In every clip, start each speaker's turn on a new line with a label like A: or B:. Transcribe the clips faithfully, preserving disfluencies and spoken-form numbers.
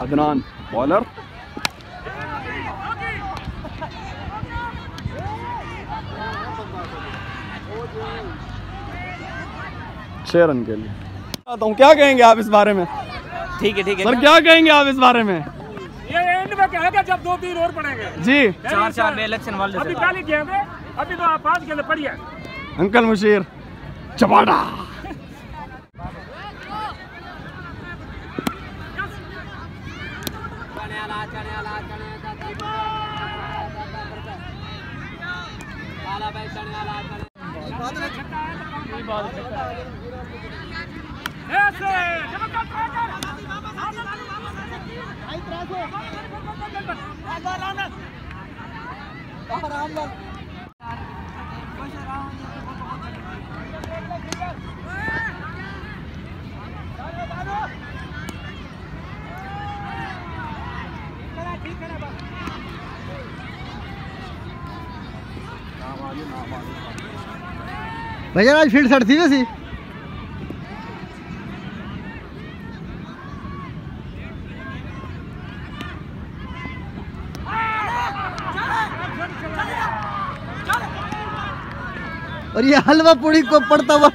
A: Adnan bowler. छह run के लिए। तो क्या कहेंगे आप इस बारे में?
B: ठीक है ठीक है
A: सर, क्या कहेंगे आप इस बारे में?
C: ये एंड में कहेगा जब दो तीन और पड़ेंगे
A: जी।
B: चार चार में इलेक्शन वाले
C: अभी पहले गेंद है, अभी तो आप पांच गेंद पड़ी है।
A: अंकल मुशीर चपाटा।
D: भैया आज फील्ड सड़ थी वैसी। और ये हलवा पूड़ी को पड़ता हुआ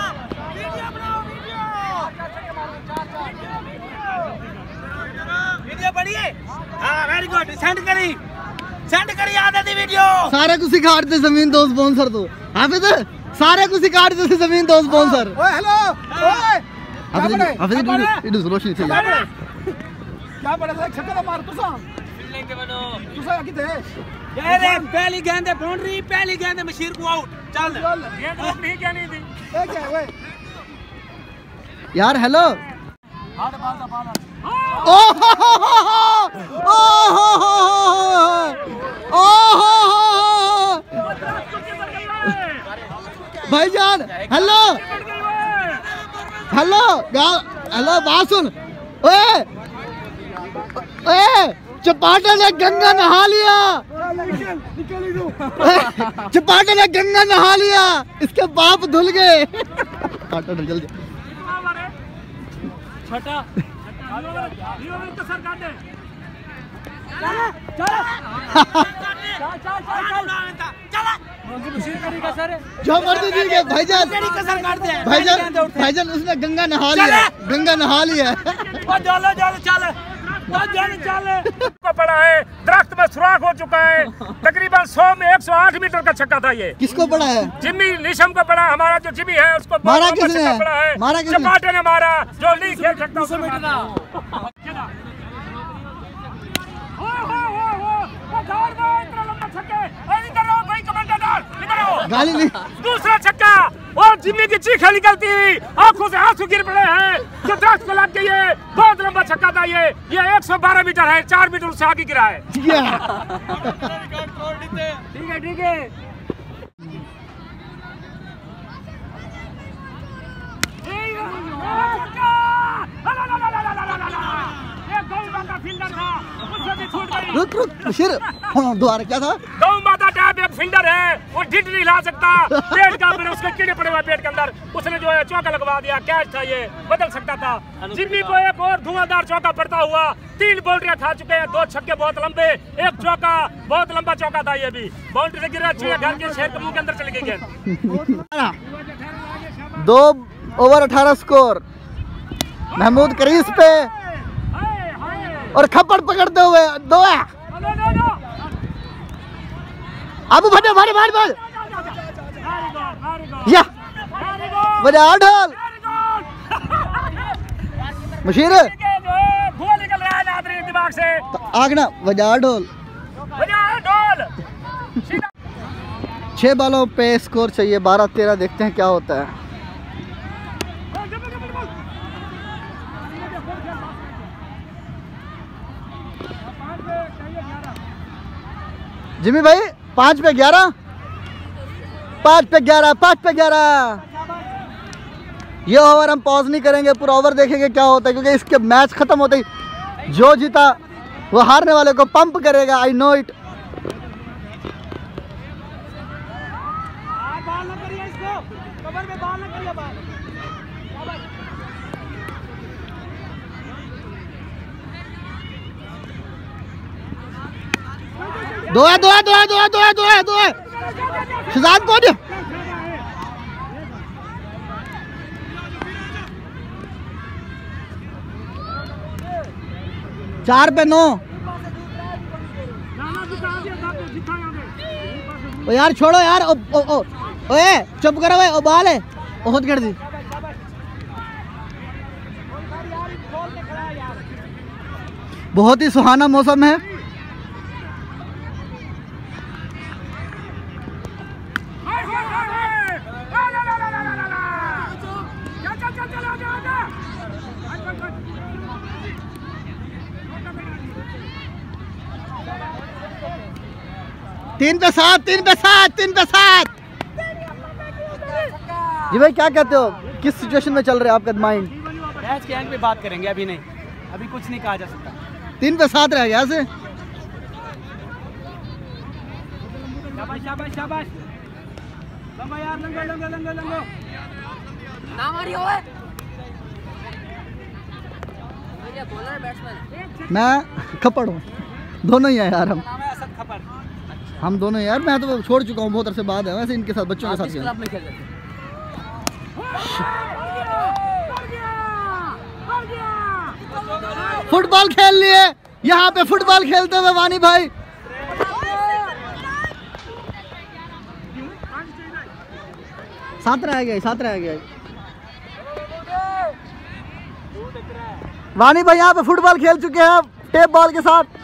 B: वीडियो बढ़िए। हाँ वेरी गुड, सेंड करी सेंड करी आधा दी वीडियो।
D: सारे को सिखा दे जमीन दो स्पॉन्सर तो हाफिज, सारे को सिखा दे जमीन दो स्पॉन्सर। ओए हेलो ओए हाफिज हाफिज इधर रोशनी से
C: क्या पड़ा था? छक्का मार तुसा
B: फील्डिंग के बनो
C: तुसा किथे?
B: यार पहली गेंद है बाउंड्री, पहली गेंद है मशीर को आउट। चल
C: गेंद रोक नहीं क्या नहीं थी? ए क्या ओए
D: यार हेलो।
C: हाथ बाल दा बाल।
D: ओ हो हो हो ओ हो हो भाईजान हेलो हेलो हेलो बात सुन। ओए ओए चपाटा ने गंगा नहा लिया। चपाटा ने गंगा नहा लिया, इसके बाप धुल गए। जल्दी
C: छटा
D: जो मर्जी दी गए भाईजान भाईजान भाईजान उसने गंगा नहा लिया, गंगा नहा लिया।
C: को पड़ा है, दरख्त में सुराख हो चुका है। तकरीबन सौ में एक सौ आठ मीटर का छक्का था ये।
D: किसको पड़ा है?
C: जिम्मी निशम को पड़ा। हमारा जो जिम्मी है उसको
D: मारा किसने?
C: पड़ा है।
D: मारा किसने?
C: चपाटे ने मारा, जो नहीं खेल सकता उसको मारा।
D: गाली नहीं।
C: दूसरा छक्का और जिम्मी की चीखें निकलती, आंखों से आंसू गिर पड़े हैं। जो दरख्त को लग गई है, बहुत लंबा छक्का था ये। ये एक सौ बारह मीटर है, चार मीटर उससे आगे गिरा है। ठीक है ठीक है।
D: रुक रुक बशीर, हाँ दोबारा क्या था?
C: गौ माता टाइप एक फील्डर है, वो ढिड नहीं ला सकता। पेट का फिर उसके कीड़े पड़े हुए पेट के अंदर, उसने जो है चौका लगवा दिया। कैच था ये, बदल सकता था। जिम्मी को एक और धुआंधार चौका पड़ता हुआ। तीन बाउंड्रियां खा चुके हैं, दो छक्के बहुत लंबे, एक चौका, बहुत लंबा चौका था ये भी। बाउंड्री से गिरा, अच्छी घर के शेर के मुंह के अंदर चली गई गेंद।
D: दो ओवर अठारह स्कोर, महमूद करीस पे और खप्पड़ पकड़ते हुए दो है। अब भाई भाई भाई भाई या बजा ढोल मशीर
C: धुआं निकल रहा है नादरी दिमाग से।
D: आग ना बजा ढोल।
C: बजा ढोल।
D: छह बालों पे स्कोर चाहिए बारह तेरह, देखते हैं क्या होता है। जिमी भाई पाँच पे ग्यारह, पाँच पे ग्यारह, पाँच पे ग्यारह। ये ओवर हम पॉज नहीं करेंगे, पूरा ओवर देखेंगे क्या होता है, क्योंकि इसके मैच खत्म होते ही जो जीता वो हारने वाले को पंप करेगा। I know it. दो है दो है दो है दो है दो है दो है दो है शहजाद कौन है? चार पे नौ। ओ यार छोड़ो यार। ओ ओ ओ ओए चुप करो। ओ बाल है ओ खुद कर दी। बहुत ही सुहाना मौसम है। तीन पे सात तीन पे सात तीन पे सात। जी भाई क्या कहते हो, किस सिचुएशन में चल रहे हैं आपका माइंड?
B: मैच के एंड पे बात करेंगे, अभी नहीं, अभी कुछ नहीं कहा जा सकता।
D: तीन पे सात रह गया से।
B: शाबाश शाबाश शाबाश। लंबा यार, लंबा लंबा लंबा लंबा। ना मारी होए। ये बॉलर बैट्समैन।
D: मैं खपड़ हूँ, दोनों ही है यार हम।
B: नाम है असद खपड़।
D: हम दोनों यार, मैं तो छोड़ चुका हूँ बहुत अरसे बाद है वैसे इनके साथ, बच्चों के साथ खेला।
B: क्लब में खेल रहे थे।
D: फुटबॉल खेल लिए यहाँ पे, फुटबॉल खेलते हुए वानी भाई। सात रह गया सात रह गया वानी भाई यहाँ पे फुटबॉल खेल चुके हैं टेप बॉल के साथ।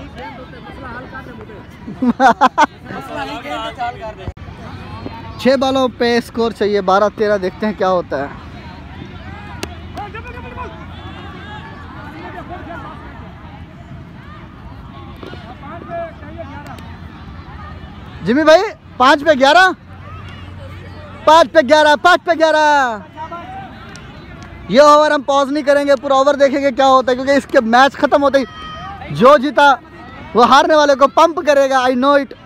D: छह बॉलों पे स्कोर चाहिए बारह तेरह, देखते हैं क्या होता है। जिमी भाई पाँच पे ग्यारह, पाँच पे ग्यारह, पाँच पे ग्यारह। ये ओवर हम पॉज नहीं करेंगे, पूरा ओवर देखेंगे क्या होता है, क्योंकि इसके मैच खत्म होते ही जो जीता वो हारने वाले को पंप करेगा। I know it.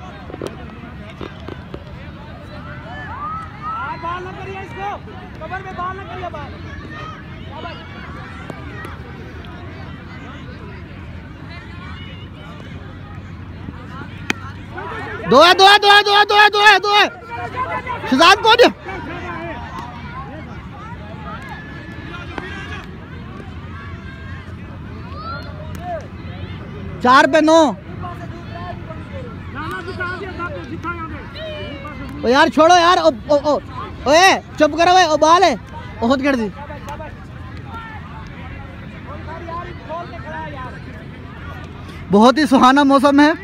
D: दो है दो है दो है दो है दो है दो है दो है शहजाद कौन है? चार पे नौ। ओ यार छोड़ो यार। ओ ओ ओ ओए चुप करो। ओ बाल है ओ खुद कर दी। बहुत ही सुहाना मौसम है।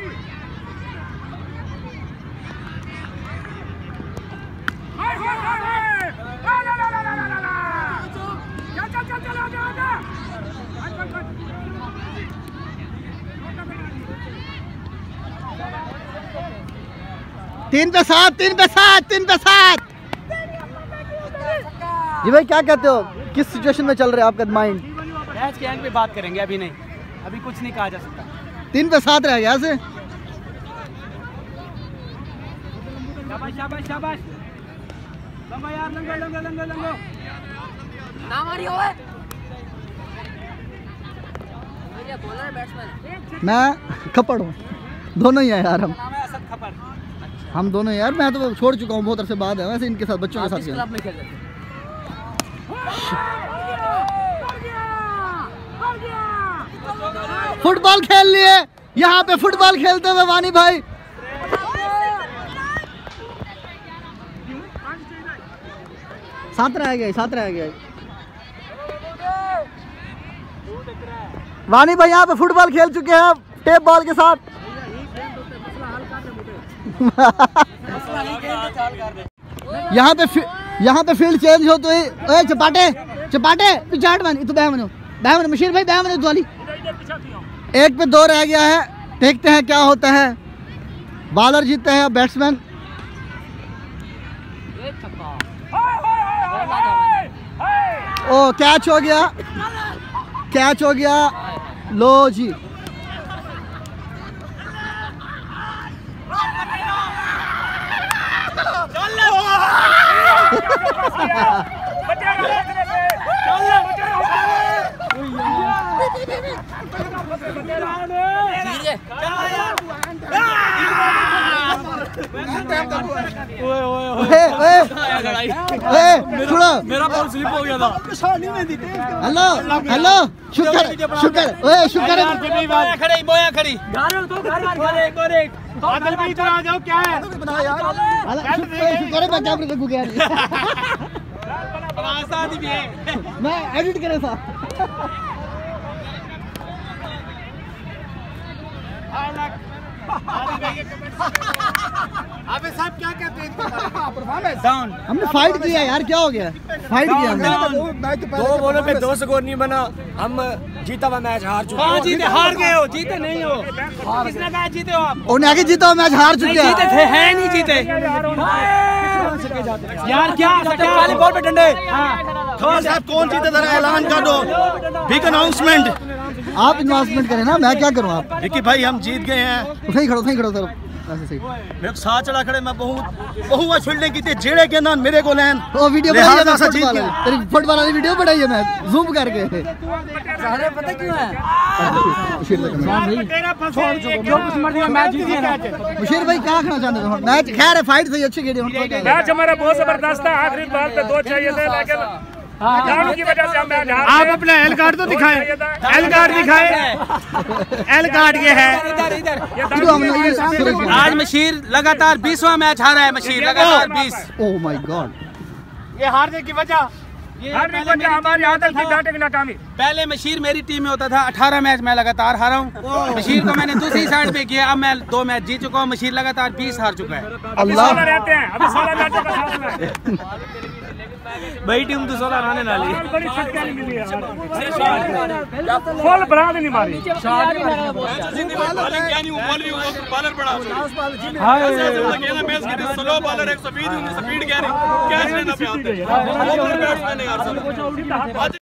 D: तीन पे सात तीन पे सात तीन पे सात। जी भाई क्या कहते हो, किस सिचुएशन में चल रहे हैं आपका माइंड?
B: मैच के एंड पे बात करेंगे, अभी नहीं, अभी कुछ नहीं कहा जा सकता।
D: तीन पे सात रह गया से।
B: शाबाश शाबाश शाबाश। लंबा यार, लंबा लंबा लंबा लंबा। ना मारी होए। ये बॉलर बैट्समैन।
D: मैं खपड़ हूँ, दोनों ही है यार हम।
B: नाम है असद खपड़।
D: हम दोनों यार, मैं तो छोड़ चुका हूँ बहुत अरसे बाद है वैसे इनके साथ, बच्चों के साथ खेला।
B: क्लब में खेल रहे थे।
D: फुटबॉल खेल लिए यहाँ पे, फुटबॉल खेलते हुए वानी भाई। सात रह गया सात रह गया वानी भाई यहाँ पे फुटबॉल खेल चुके हैं टेप बॉल के साथ। यहाँ पे यहाँ पे फील्ड चेंज हो तो ही चपाटे चपाटे पिछाट बन तो बह बनो बह बनो मशीर भाई बह बनो वाली। एक पे दो रह गया है, देखते हैं क्या होता है। बॉलर जीतते हैं बैट्समैन। ओ कैच हो गया, कैच हो गया। लो जी
B: चल
A: ओए ओए ओए
D: ओए ओए ओए सुनो
A: मेरा बॉल स्लिप हो गया था।
D: हेलो हेलो शुक्र शुक्र ओए शुक्र
B: बोया खड़ी बोया खड़ी बादल भी इधर आ जाओ। क्या है
D: शुक्र है मैं कैमरे देखू गया मैं एडिट करे था।
B: अबे साहब क्या कहते हैं परफॉर्मेंस डाउन।
D: हमने फाइट किया यार, क्या हो गया? फाइट किया हमने।
B: दो बॉलों पे दो स्कोर नहीं बना। हम जीता हुआ मैच हार चुके हैं। जीते हार गए हो, जीते नहीं हो। किसने कहा जीते हो आप?
D: उन्हें आगे जीता मैच हार चुके हैं।
B: जीते थे, है नहीं जीते यार। क्या पहले बॉल पे डंडे।
A: साहब कौन जीता जरा ऐलान कर दो, बिग अनाउंसमेंट।
D: आप इन्वेस्टमेंट करें ना, मैं क्या करूँ? आप
A: विक्की भाई हम जीत गए हैं।
D: सही खड़ो सही खड़ो सर ऐसे सही।
A: मेरे साथ चला खड़े मैं बहुत बहुत फील्डिंग की थी जेड़े के ना मेरे को लैन
D: वो वीडियो
A: लिहाजा
D: बनाई है
A: से जीत
D: फुटबॉल
A: गया।
D: वाली। तेरी फुटबॉल वाली वीडियो बनाई है मैं जूम करके।
B: सारे पता क्यों है? मैच जीत गए।
D: मुशीर भाई क्या कहना चाहते हो? मैच खैर है, फाइट सही अच्छी खेली।
C: मैच हमारा बहुत जबरदस्त था। आखिरी बार पे दो चाहिए थे, लेकिन ग्राउंड की वजह से हम मैच हार गए।
A: आप अपना एल कार्ड तो दिखाएं, एल कार्ड दिखाएं, एल कार्ड ये है।
B: आज मशीर लगातार बीसवां मैच हारा है। मशीर लगातार बीस।
D: Oh my god.
B: ये हारने की वजह
C: हारने की वजह हमारी आदत थी डांटे की नाकामी।
B: पहले मशीर मेरी टीम में होता था। अठारह मैच मैं लगातार हारा हूँ। मशीर को मैंने दूसरी साइड पे किया। अब मैं दो मैच जीत चुका हूँ। मशीर लगातार बीस हार चुका है।
C: अभी सोलह रहते हैं, अभी सोलह मैचों का साथ में
B: भाई टीम तो सोलह रहने वाली है।
C: बड़ी छक्के नहीं मिली यार, फुल बढ़ा नहीं मारी।
A: स्पीड